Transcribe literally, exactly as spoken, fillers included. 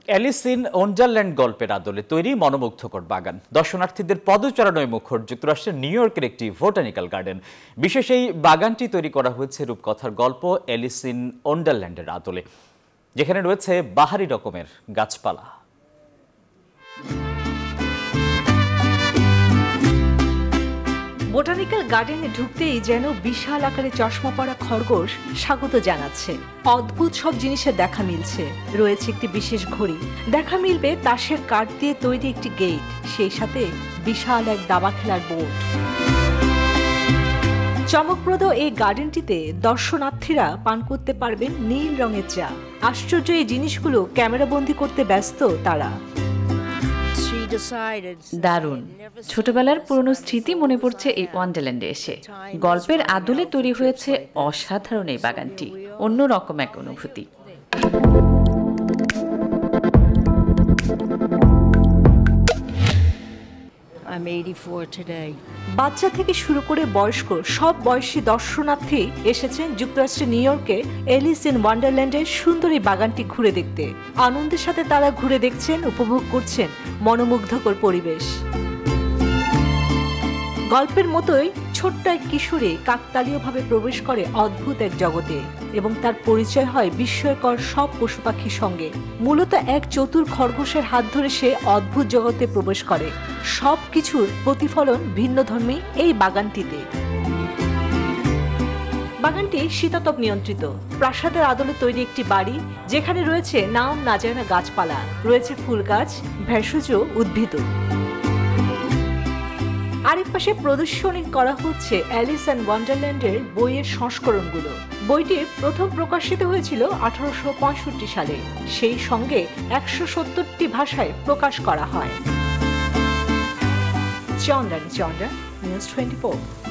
Alice in Wonderland গল্পের আদলে তৈরি মনোমুগ্ধকর বাগান। দর্শনার্থীদের পদচারণায় মুখর যুক্তরাষ্ট্রের নিউ ইয়র্কের একটি বোটানিক্যাল গার্ডেন। বিশেষ এই বাগানটি তৈরি করা হয়েছে রূপকথার গল্প অ্যালিস ইন ওয়ান্ডারল্যান্ডের আদলে, যেখানে রয়েছে বাহারি রকমের গাছপালা। বোটানিক্যাল গার্ডেনে ঢুকতেই যেন বিশাল আকারে চশমা পরা খরগোশ স্বাগত জানাচ্ছে। অদ্ভুত সব জিনিসের দেখা মিলছে। রয়েছে একটি বিশেষ ঘড়ি, দেখা মিলবে তাসের কাঠ দিয়ে তৈরি একটি গেট, সেই সাথে বিশাল এক দাবা খেলার বোর্ড। চমকপ্রদ এই গার্ডেনটিতে দর্শনার্থীরা পান করতে পারবেন নীল রঙের চা। আশ্চর্য এই জিনিসগুলো ক্যামেরাবন্দি করতে ব্যস্ত তারা। দারুণ, ছোটবেলার পুরনো স্মৃতি মনে পড়ছে এই ওয়ান্ডারল্যান্ডে এসে। গল্পের আদলে তৈরি হয়েছে অসাধারণ এই বাগানটি, অন্যরকম এক অনুভূতি। বাচ্চা থেকে শুরু করে বয়স্ক সব বয়সী দর্শনার্থী এসেছেন যুক্তরাষ্ট্রের নিউ ইয়র্কে অ্যালিস ইন ওয়ান্ডারল্যান্ডের সুন্দর এই বাগানটি ঘুরে দেখতে। আনন্দের সাথে তারা ঘুরে দেখছেন, উপভোগ করছেন মনোমুগ্ধকর পরিবেশ। গল্পের মতোই ছোট্ট এক কিশোরী কাকতালীয়ভাবে প্রবেশ করে অদ্ভুত এক জগতে এবং তার পরিচয় হয় বিস্ময়কর সব পশু পাখির সঙ্গে। মূলত এক চতুর খরগোশের হাত ধরে সে অদ্ভুত জগতে প্রবেশ করে। সব কিছুর প্রতিফলন ভিন্নধর্মী এই বাগানটিতে। বাগানটি শীতাতপ নিয়ন্ত্রিত। প্রাসাদের আদলে তৈরি একটি বাড়ি, যেখানে রয়েছে নাম না জানা গাছপালা, রয়েছে ফুল গাছ, ভেষজ উদ্ভিদ। আরেক পাশে প্রদর্শনী করা হচ্ছে অ্যালিস ইন ওয়ান্ডারল্যান্ডের বইয়ের সংস্করণগুলো। বইটি প্রথম প্রকাশিত হয়েছিল আঠারোশো পঁয়ষট্টি সালে। সেই সঙ্গে একশো সত্তরটি ভাষায় প্রকাশ করা হয়। Chandrani Chandra, news twenty four.